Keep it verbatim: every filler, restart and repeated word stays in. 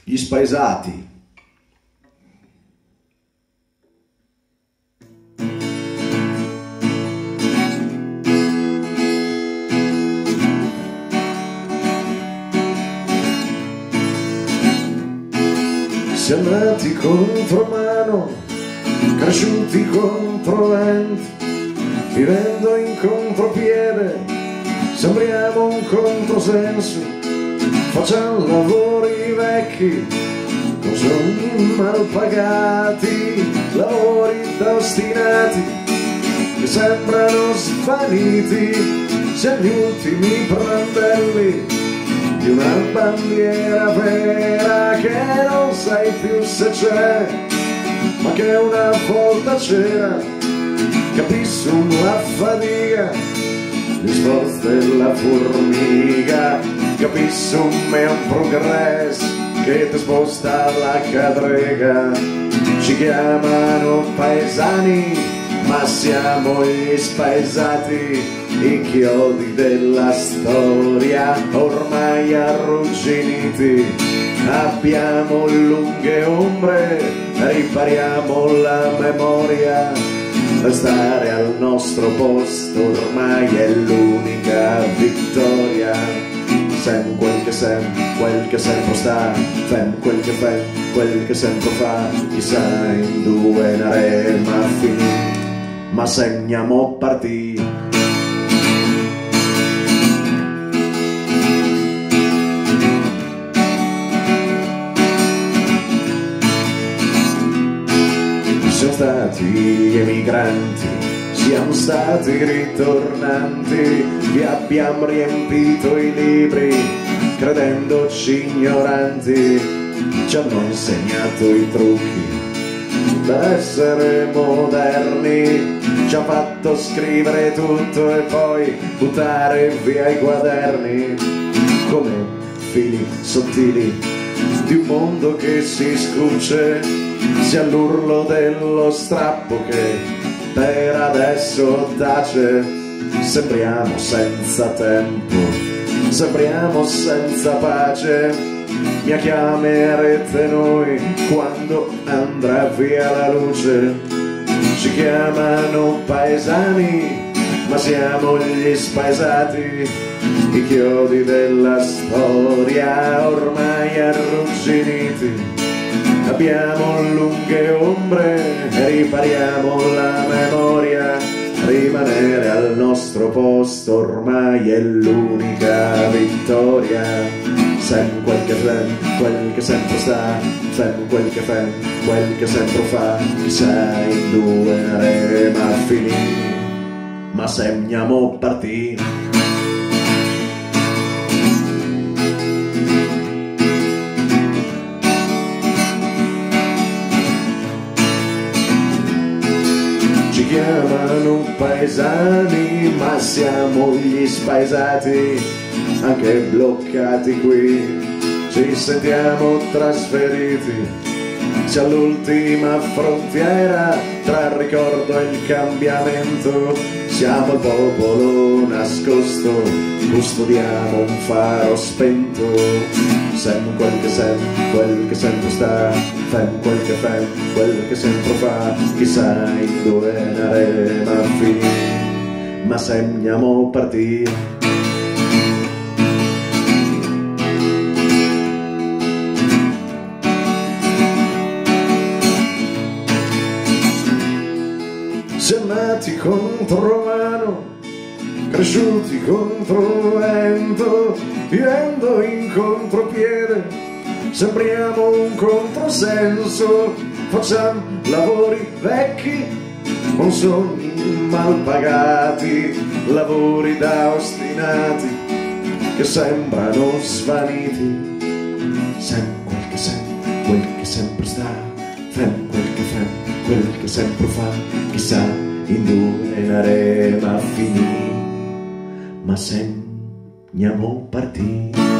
Gli spaesati. Siamo nati contro mano, cresciuti contro vento, vivendo in contropiede, sembriamo un controsenso, facciamo lavori vecchi, con sogni mal pagati, lavori da ostinati, che sembrano svaniti, siamo gli ultimi brandelli di una bandiera vera che non sai più se c'è, ma che una volta c'era. Capisco la fatica, gli sforzi della formica, capisco è un progresso che ti sposta la cadrega. Ci chiamano paesani, ma siamo gli spaesati, i chiodi della storia ormai arrugginiti. Abbiamo lunghe ombre, ripariamo la memoria, restare al nostro posto ormai è l'unica vittoria. Sem quel che sem, quel che sempre sta, fem quel che fem, quel che sempre fa, chissà in due naremo a finire, ma segniamo partì. Siamo stati emigranti, siamo stati ritornanti, vi abbiamo riempito i libri credendoci ignoranti, ci hanno insegnato i trucchi per essere moderni, ci ha fatto scrivere tutto e poi buttare via i quaderni come fili sottili di un mondo che si scuce. Si all'urlo dello strappo che per adesso tace, sembriamo senza tempo, sembriamo senza pace, mi chiamerete noi quando andrà via la luce. Ci chiamano paesani, ma siamo gli spaesati, i chiodi della storia ormai arrugginiti. Abbiamo lunghe ombre, ripariamo la memoria, rimanere al nostro posto ormai è l'unica vittoria. Sem quel che fem, quel che sempre sta, fem quel che fem, quel che sempre fa, chissà in due naremo a finire, ma segniamo partì. Ci chiamano paesani, ma siamo gli spaesati, anche bloccati qui, ci sentiamo trasferiti, c'è l'ultima frontiera tra il ricordo e il cambiamento, siamo il popolo nascosto, custodiamo un faro spento. Sem quel che sem, quel che sempre sta, fem quel che fem, quel che sempre fa, chissà in dove naremo a finire, ma segniamo partire. Siamo nati contro mano, cresciuti contro vento, vivendo in contropiede, sembriamo un controsenso, facciamo lavori vecchi con sogni mal pagati, lavori da ostinati che sembrano svaniti. Sem quel che sem, quel che sempre sta, fem quel che fem, quel che sempre fa, chissà in due naremo a finire, ma segniamo partire.